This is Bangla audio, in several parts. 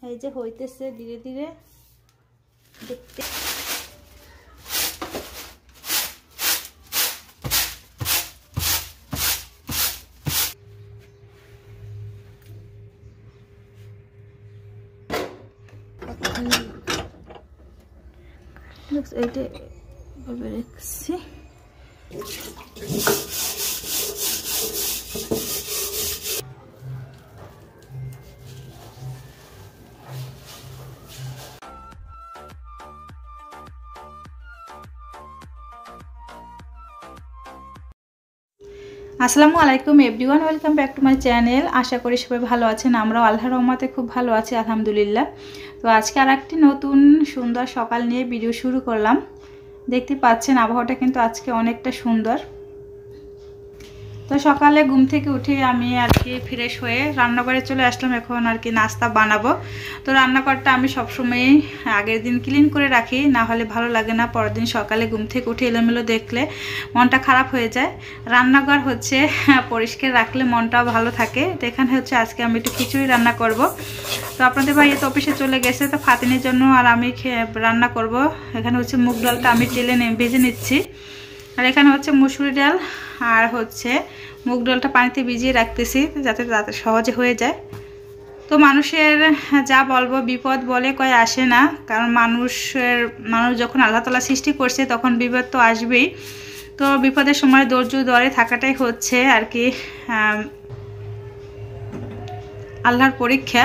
এই যে হইতেছে ধীরে ধীরে দেখতে। এইটা ভাবে রেখেছি। আসসালামু আলাইকুম everyone, welcome back to my channel. আশা করি সবাই ভালো আছেন। আমরাও আল্লাহর রহমতে খুব ভালো আছি, আলহামদুলিল্লাহ। তো আজকে আর একটি নতুন সুন্দর সকাল নিয়ে ভিডিও শুরু করলাম। দেখতে পাচ্ছেন আবহাওয়াটা কিন্তু আজকে অনেকটা সুন্দর। তো সকালে ঘুম থেকে উঠে আমি আর কি ফ্রেশ হয়ে রান্নাঘরে চলে আসলাম। এখন আর কি নাস্তা বানাবো। তো রান্নাঘরটা আমি সবসময় আগের দিন ক্লিন করে রাখি, না হলে ভালো লাগে না। পরের দিন সকালে ঘুম থেকে উঠে এলোমেলো দেখলে মনটা খারাপ হয়ে যায়। রান্নাঘর হচ্ছে পরিষ্কার রাখলে মনটাও ভালো থাকে। তো এখানে হচ্ছে আজকে আমি একটু খিচুড়ি রান্না করব। তো আপনাদের ভাই তো অফিসে চলে গেছে, তো ফাতিনের জন্য আর আমি রান্না করব। এখানে হচ্ছে মুগ ডালটা আমি তেলে ভেজে নিচ্ছি। আর এখানে হচ্ছে মুসুরি ডাল আর হচ্ছে মুগ ডালটা পানিতে ভিজিয়ে রাখতেছি যাতে তাতে সহজে হয়ে যায়। তো মানুষের যা বলবো বিপদ বলে কয় আসে না, কারণ মানুষ যখন আল্লাহ তাআলা সৃষ্টি করছে তখন বিপদ তো আসবেই। তো বিপদের সময় ধৈর্য ধরে থাকাটাই হচ্ছে আর কি আল্লাহর পরীক্ষা।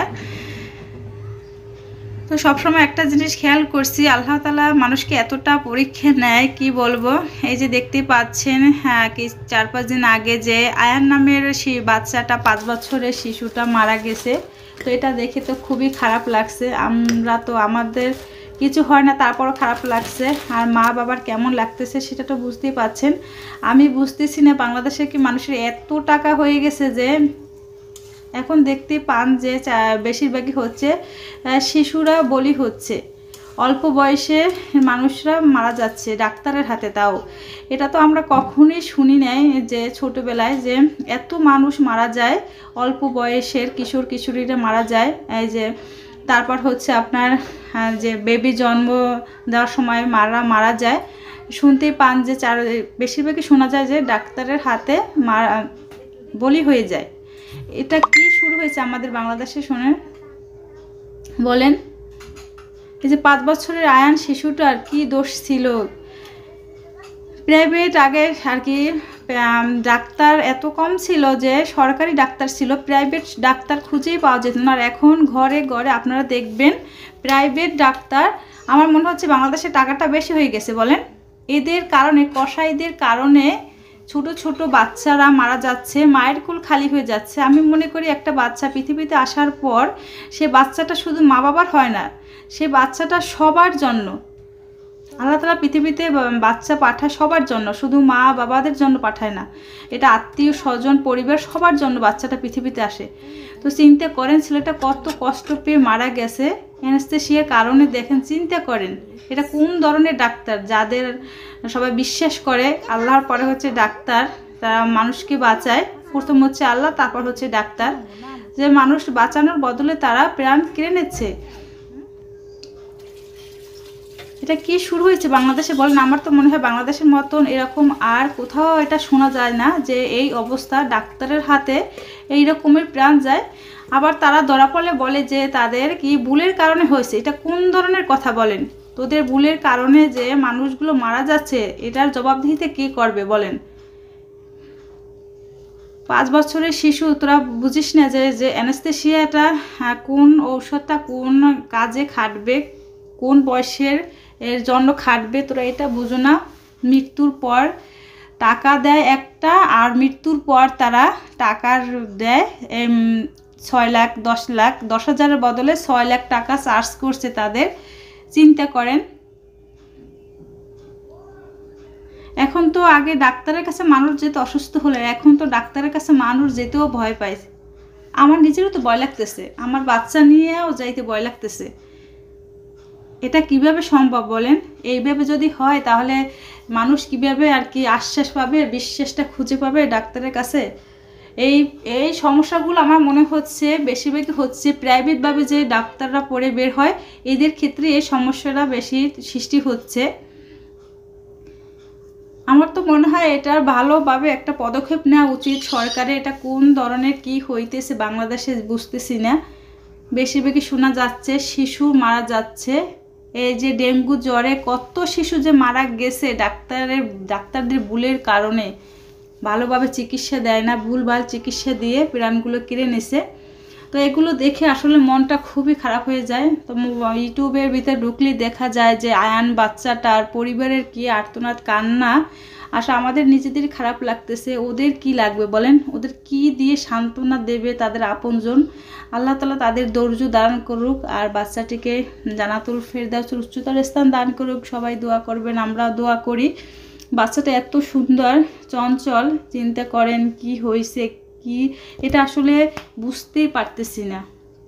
তো সবসময় একটা জিনিস খেয়াল করছি, আল্লাহ তাআলা মানুষকে এতটা পরীক্ষা নেয় কি বলবো। এই যে দেখতে পাচ্ছেন কি 4-5 দিন আগে যে আয়ান নামের বাচ্চাটা 5 বছরের শিশুটা মারা গেছে। তো এটা দেখে তো খুবই খারাপ লাগছে। আমরা তো আমাদের কিছু হয় না, তারপরও খারাপ লাগছে। আর মা বাবার কেমন লাগতেছে সেটা তো বুঝতেই পাচ্ছেন। আমি বুঝতেছি না বাংলাদেশে কি মানুষের এত টাকা হয়ে গেছে যে এখন দেখতে পান যে বেশিরভাগই হচ্ছে শিশুরা বলি হচ্ছে, অল্প বয়সে মানুষরা মারা যাচ্ছে ডাক্তারের হাতে। তাও এটা তো আমরা কখনোই শুনি নাই যে ছোটবেলায় যে এত মানুষ মারা যায়, অল্প বয়সের কিশোর কিশোরীরা মারা যায়। এই যে তারপর হচ্ছে আপনার যে বেবি জন্ম দেওয়ার সময় মারা যায়। শুনতেই পান যে বেশিরভাগই শোনা যায় যে ডাক্তারের হাতে বলি হয়ে যায়। এটা কি শুরু হয়েছে আমাদের বাংলাদেশে শুনে বলেন? এই যে 5 বছরের আয়ান শিশুটার কি দোষ ছিল? প্রাইভেট আগে আর কি ডাক্তার এত কম ছিল যে সরকারি ডাক্তার ছিল, প্রাইভেট ডাক্তার খুঁজেই পাওয়া যেত না। আর এখন ঘরে ঘরে আপনারা দেখবেন প্রাইভেট ডাক্তার। আমার মনে হচ্ছে বাংলাদেশে টাকাটা বেশি হয়ে গেছে বলেন। এদের কারণে, কসাইদের কারণে ছোট ছোট বাচ্চারা মারা যাচ্ছে, মায়ের কুল খালি হয়ে যাচ্ছে। আমি মনে করি একটা বাচ্চা পৃথিবীতে আসার পর সে বাচ্চাটা শুধু মা বাবার হয় না, সে বাচ্চাটা সবার জন্য। আল্লাহ তাআলা পৃথিবীতে বাচ্চা পাঠায় সবার জন্য, শুধু মা বাবাদের জন্য পাঠায় না। এটা আত্মীয় স্বজন পরিবার সবার জন্য বাচ্চাটা পৃথিবীতে আসে। তো চিন্তা করেন ছেলেটা কত কষ্ট পেয়ে মারা গেছে অ্যানেস্থেসিয়ার কারণে। দেখেন, চিন্তা করেন এটা কোন ধরনের ডাক্তার, যাদের সবাই বিশ্বাস করে আল্লাহর পরে হচ্ছে ডাক্তার, তারা মানুষকে বাঁচায়। প্রথম হচ্ছে আল্লাহ, তারপর হচ্ছে ডাক্তার, যে মানুষ বাঁচানোর বদলে তারা প্রাণ কেড়ে নিচ্ছে। এটা কি শুরু হয়েছে বাংলাদেশে বলেন? আমার তো মনে হয় বাংলাদেশের মতন এরকম আর কোথাও এটা শোনা যায় না যে এই অবস্থা, ডাক্তারের হাতে এই রকমের প্রাণ যায়। আবার তারা ধরা পড়লে বলে যে তাদের কি ভুলের কারণে হয়েছে। এটা কোন ধরনের কথা বলেন? তোদের ভুলের কারণে যে মানুষগুলো মারা যাচ্ছে, এটার জবাবদিহিতে কে করবে বলেন? 5 বছরের শিশু, তোরা বুঝিস না যে অ্যানেস্থেসিয়াটা কোন ঔষধটা কোন কাজে খাটবে, কোন বয়সের এর জন্য খাটবে, তোরা এটা বুঝো না। মৃত্যুর পর টাকা দেয় একটা, আর মৃত্যুর পর তারা টাকার দেয় 6 লাখ 10 লাখ, 10,000-এর বদলে 6 লাখ টাকা চার্জ করছে তাদের। চিন্তা করেন। এখন তো আগে ডাক্তারের কাছে মানুষ যেত অসুস্থ হলে, এখন তো ডাক্তারের কাছে মানুষ যেতেও ভয় পায়। আমার নিজেরও তো ভয় লাগতেছে, আমার বাচ্চা নিয়েও যাইতে ভয় লাগতেছে। এটা কিভাবে সম্ভব বলেন? এইভাবে যদি হয় তাহলে মানুষ কিভাবে আর কি আশ্বাস পাবে, বিশ্বাসটা খুঁজে পাবে ডাক্তারের কাছে? এই এই সমস্যাগুলো আমার মনে হচ্ছে বেশিরভাগই হচ্ছে প্রাইভেটভাবে যে ডাক্তাররা পড়ে বের হয় এদের ক্ষেত্রে এই সমস্যাটা বেশি সৃষ্টি হচ্ছে। আমার তো মনে হয় এটার ভালোভাবে একটা পদক্ষেপ নেওয়া উচিত সরকারের। এটা কোন ধরনের কি হইতেছে বাংলাদেশে বুঝতেছি না। বেশিরভাগই শোনা যাচ্ছে শিশু মারা যাচ্ছে। এই যে ডেঙ্গু জ্বরে কত শিশু যে মারা গেছে ডাক্তারদের ভুলের কারণে, ভালোভাবে চিকিৎসা দেয় না, ভুলভাল চিকিৎসা দিয়ে প্রাণগুলো কেড়ে নিছে। তো এগুলো দেখে আসলে মনটা খুবই খারাপ হয়ে যায়। তো ইউটিউবের ভিতরে ঢুকলে দেখা যায় যে আয়ান বাচ্চাটার পরিবারের কি আর্তনাদ কান্না, আসলে আমাদের নিজেদের খারাপ লাগতেছে। ওদের কি লাগবে বলেন, ওদের কি দিয়ে সান্ত্বনা দেবে তাদের আপনজন। আল্লাহ তাআলা তাদের ধৈর্য দান করুক আর বাচ্চাটিকে জান্নাতুল ফেরদাউসের উচ্চতর স্থান দান করুক। সবাই দোয়া করবেন, আমরাও দোয়া করি। বাচ্চাটা এত সুন্দর চঞ্চল, চিন্তা করেন কি হয়েছে কি, এটা আসলে বুঝতেই পারতেছি না।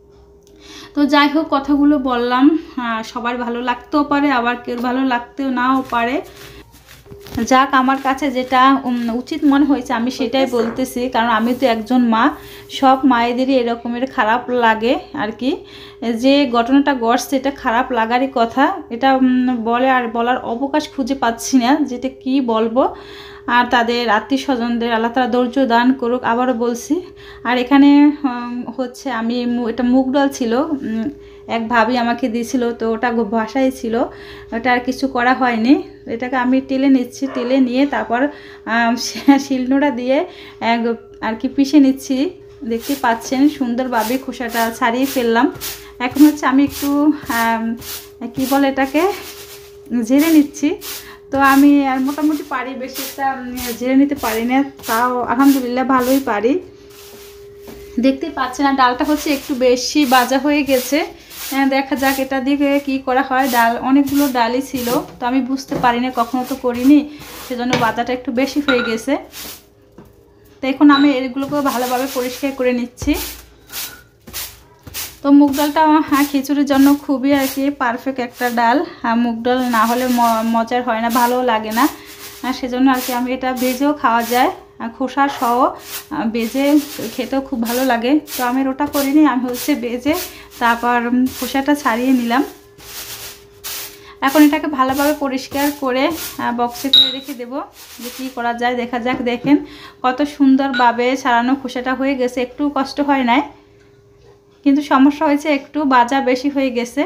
তো যাই হোক, কথাগুলো বললাম, সবার ভালো লাগতেও পারে, আবার কেউ ভালো লাগতেও নাও পারে। যাক, আমার কাছে যেটা উচিত মনে হয়েছে আমি সেটাই বলতেছি, কারণ আমি তো একজন মা। সব মায়েদেরই এরকমের খারাপ লাগে আর কি। যে ঘটনাটা ঘটছে এটা খারাপ লাগারই কথা, এটা বলার অবকাশ খুঁজে পাচ্ছি না যেটা কি বলবো। আর তাদের আত্মীয় স্বজনদের আল্লাহ তাআলা ধৈর্য দান করুক, আবারও বলছি। আর এখানে হচ্ছে আমি এটা মুগ ডাল ছিল, এক ভাবি আমাকে দিয়েছিল, তো ওটা বাসায় ছিল, ওটা আর কিছু করা হয়নি। এটাকে আমি টেলে নিচ্ছি, টেলে নিয়ে তারপর শিলনোড়া দিয়ে আর কি পিষে নিচ্ছি। দেখতে পাচ্ছেন সুন্দরভাবে খোসাটা ছাড়িয়ে ফেললাম। এখন হচ্ছে আমি একটু কি বলে এটাকে ঝেড়ে নিচ্ছি। তো আমি আর মোটামুটি পারি, বেশি একটা ঝেড়ে নিতে পারি না, তাও আলহামদুলিল্লাহ ভালোই পারি। দেখতে পাচ্ছেন না, ডালটা হচ্ছে একটু বেশি ভাজা হয়ে গেছে। দেখা যাক এটা দিয়ে কি করা হয়। ডাল অনেকগুলো ডালই ছিল, তো আমি বুঝতে পারি না, কখনো তো করিনি, সেজন্য ভাজাটা একটু বেশি হয়ে গেছে। তো এখন আমি এগুলোকে ভালোভাবে পরিষ্কার করে নিচ্ছি। তো মুগ ডালটা খিচুড়ির জন্য খুবই আর কি পারফেক্ট একটা ডাল। মুগ ডাল না হলে মজার হয় না, ভালো লাগে না। সেজন্য আর কি আমি এটা ভেজেও খাওয়া যায়, খোসা সহ ভেজে খেতেও খুব ভালো লাগে। তো আমি ওটা করিনি, আমি হচ্ছে ভেজে তারপর খোসাটা ছাড়িয়ে নিলাম। এখন এটাকে ভালোভাবে পরিষ্কার করে বক্সে করে রেখে দেবো, যে কী করা যায় দেখা যাক। দেখেন কত সুন্দরভাবে ছাড়ানো খোসাটা হয়ে গেছে, একটু কষ্ট হয় নাই, কিন্তু সমস্যা হয়েছে একটু ভাজা বেশি হয়ে গেছে।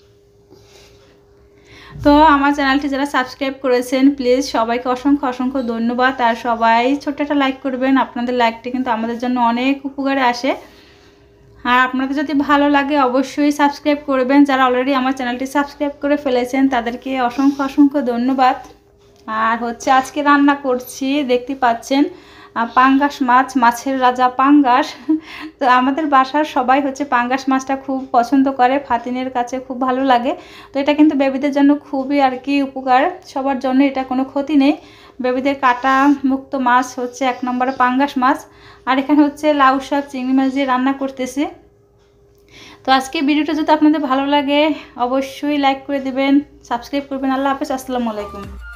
তো আমার চ্যানেলটি যারা সাবস্ক্রাইব করেছেন প্লিজ সবাইকে অসংখ্য অসংখ্য ধন্যবাদ। আর সবাই ছোট্ট একটা লাইক করবেন, আপনাদের লাইকটি কিন্তু আমাদের জন্য অনেক উপকারে আসে। আর আপনাদের যদি ভালো লাগে অবশ্যই সাবস্ক্রাইব করবেন। যারা অলরেডি আমার চ্যানেলটি সাবস্ক্রাইব করে ফেলেছেন তাদেরকে অসংখ্য অসংখ্য ধন্যবাদ। আর হচ্ছে আজকে রান্না করছি, দেখতে পাচ্ছেন পাঙ্গাস মাছ, মাছের রাজা পাঙ্গাস। তো আমাদের বাসার সবাই হচ্ছে পাঙ্গাস মাছটা খুব পছন্দ করে, ফাতিনের কাছে খুব ভালো লাগে। তো এটা কিন্তু বেবিদের জন্য খুবই আর কি উপকার, সবার জন্য এটা কোনো ক্ষতি নেই। বেবিদের কাটা মুক্ত মাছ হচ্ছে 1 নম্বরে পাঙ্গাস মাছ। আর এখানে হচ্ছে লাউ শাক, চিংড়ি মাছ দিয়ে রান্না করতেছি। তো আজকে ভিডিওটা যদি আপনাদের ভালো লাগে অবশ্যই লাইক করে দেবেন, সাবস্ক্রাইব করবেন। আল্লাহ হাফেজ, আসসালামু আলাইকুম।